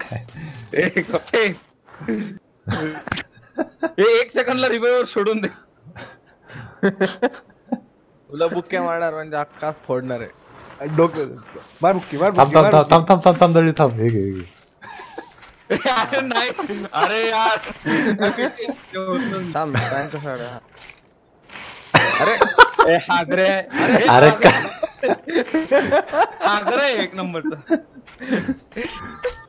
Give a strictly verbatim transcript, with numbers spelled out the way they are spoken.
ए गप्पे. हे एक सेकंडला रिवाइवर सोडून दे. तुला बुक्के मारणार म्हणजे अख्खा फोडणार आहे. डोकं मार बुक्की मार थांब थांब थांब थांब थांब थांब थांब दळी थांब हे घे हे घे. अरे नाही अरे यार. थांब त्यांच्या साड्या. अरे हागरे अरे अरे काय हागरे एक नंबरचा.